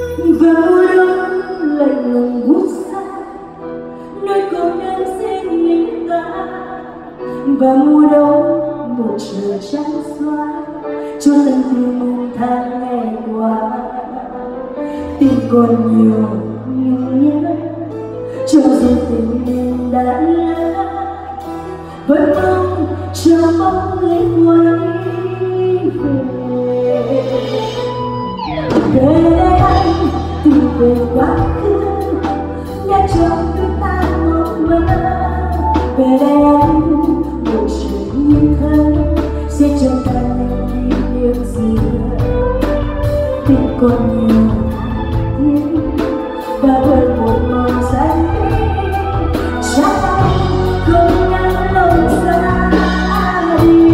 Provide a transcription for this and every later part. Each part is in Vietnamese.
và mùa đông lạnh lùng buốt xa nơi con em xin mình ta. Và mùa đông một trời trắng xóa cho từng từng tháng ngày qua. Tình còn nhiều nhưng nhớ cho dù tình mình đã lỡ, vẫn mong cho bóng linh quay về. Về đây anh tìm về quá khứ đã trong đôi ta mộng mơ. Về đây anh một trời như thơ sẽ trong ta những kỷ niệm xưa. Tình còn nhiều nhưng và vẫn một màu xanh chắc anh không ngăn lòng xa đi.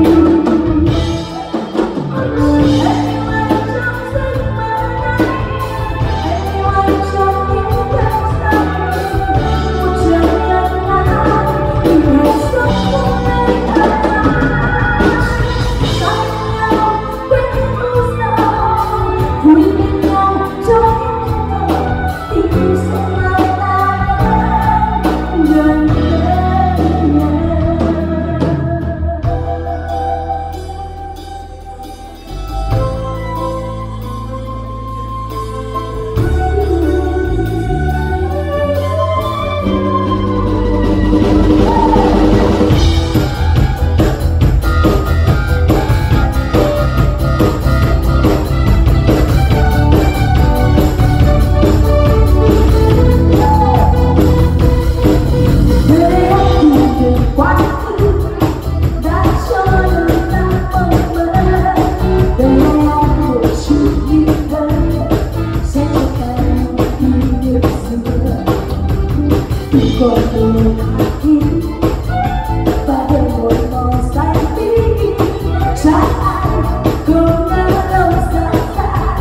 Còn nhiều khi và đời một màu xanh biếc chắc anh không ngờ đâu xa xa.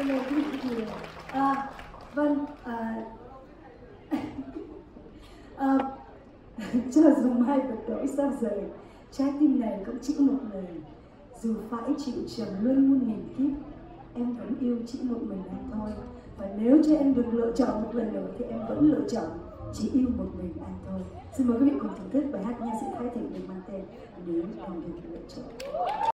Cảm ơn quý vị rất nhiều. Vâng, cho dù mai vật đổi sao rời, trái tim này cũng chỉ một lời. Dù phải chịu trầm luân muôn nghìn kiếp, em vẫn yêu chỉ một mình anh thôi. Và nếu cho em được lựa chọn một lần nữa thì em vẫn lựa chọn chỉ yêu một mình anh thôi. Xin mời quý vị cùng thưởng thức bài hát nha sĩ Thái Thịnh được mang tên Nếu Em Được Lựa Chọn.